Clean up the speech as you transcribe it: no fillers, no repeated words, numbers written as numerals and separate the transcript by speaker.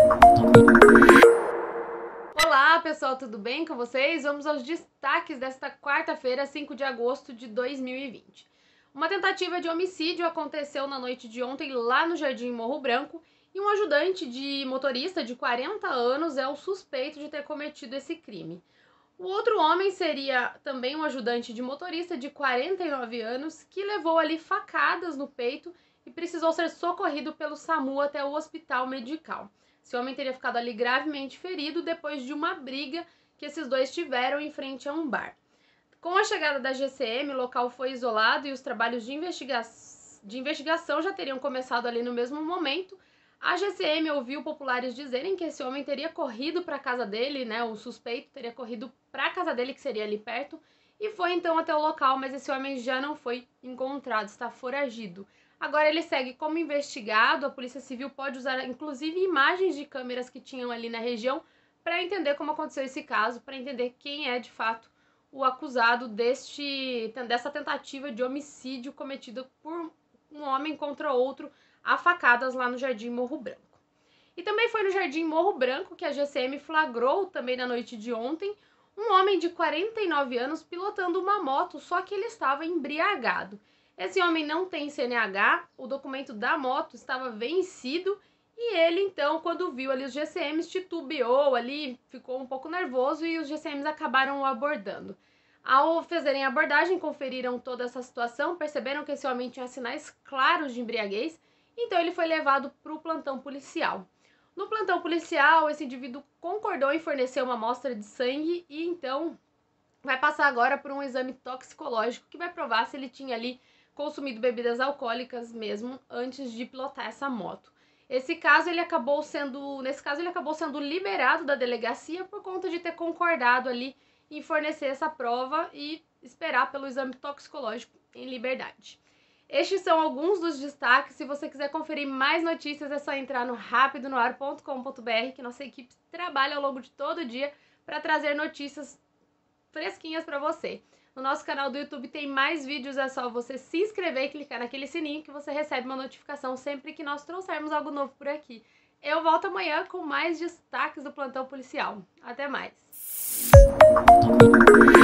Speaker 1: Olá pessoal, tudo bem com vocês? Vamos aos destaques desta quarta-feira, 5 de agosto de 2020. Uma tentativa de homicídio aconteceu na noite de ontem lá no Jardim Morro Branco e um ajudante de motorista de 40 anos é o suspeito de ter cometido esse crime. O outro homem seria também um ajudante de motorista de 49 anos que levou ali facadas no peito e precisou ser socorrido pelo SAMU até o hospital medical. Esse homem teria ficado ali gravemente ferido depois de uma briga que esses dois tiveram em frente a um bar. Com a chegada da GCM, o local foi isolado e os trabalhos de investigação já teriam começado ali no mesmo momento. A GCM ouviu populares dizerem que esse homem teria corrido para a casa dele, né? O suspeito teria corrido para a casa dele, que seria ali perto, e foi então até o local, mas esse homem já não foi encontrado, está foragido. Agora ele segue como investigado, a Polícia Civil pode usar inclusive imagens de câmeras que tinham ali na região para entender como aconteceu esse caso, para entender quem é de fato o acusado dessa tentativa de homicídio cometido por um homem contra outro a facadas lá no Jardim Morro Branco. E também foi no Jardim Morro Branco que a GCM flagrou também na noite de ontem um homem de 49 anos pilotando uma moto, só que ele estava embriagado. Esse homem não tem CNH, o documento da moto estava vencido e ele então, quando viu ali os GCMs, titubeou ali, ficou um pouco nervoso e os GCMs acabaram o abordando. Ao fazerem a abordagem, conferiram toda essa situação, perceberam que esse homem tinha sinais claros de embriaguez, então ele foi levado para o plantão policial. No plantão policial, esse indivíduo concordou em fornecer uma amostra de sangue e então vai passar agora por um exame toxicológico que vai provar se ele tinha ali consumido bebidas alcoólicas mesmo antes de pilotar essa moto. Nesse caso, ele acabou sendo liberado da delegacia por conta de ter concordado ali em fornecer essa prova e esperar pelo exame toxicológico em liberdade. Estes são alguns dos destaques. Se você quiser conferir mais notícias, é só entrar no rapidonoar.com.br, que nossa equipe trabalha ao longo de todo o dia para trazer notícias fresquinhas para você. No nosso canal do YouTube tem mais vídeos, é só você se inscrever e clicar naquele sininho que você recebe uma notificação sempre que nós trouxermos algo novo por aqui. Eu volto amanhã com mais destaques do plantão policial. Até mais!